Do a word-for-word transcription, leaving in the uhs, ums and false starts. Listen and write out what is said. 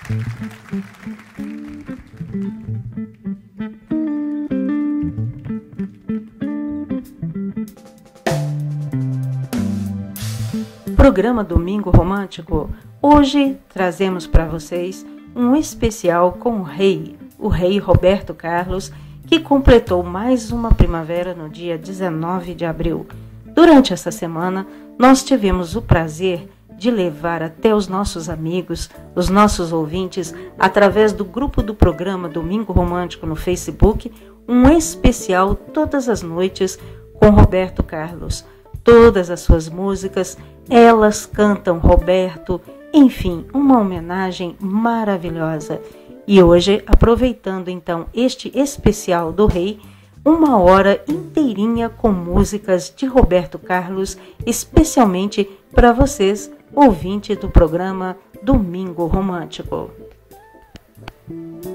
Programa Domingo Romântico. Hoje trazemos para vocês um especial com o rei, o rei Roberto Carlos, que completou mais uma primavera no dia dezenove de abril. Durante essa semana, nós tivemos o prazer de levar até os nossos amigos, os nossos ouvintes, através do grupo do programa Domingo Romântico no Facebook, um especial todas as noites com Roberto Carlos. Todas as suas músicas, elas cantam Roberto, enfim, uma homenagem maravilhosa. E hoje, aproveitando então este especial do rei, uma hora inteirinha com músicas de Roberto Carlos, especialmente para vocês, ouvintes do programa Domingo Romântico.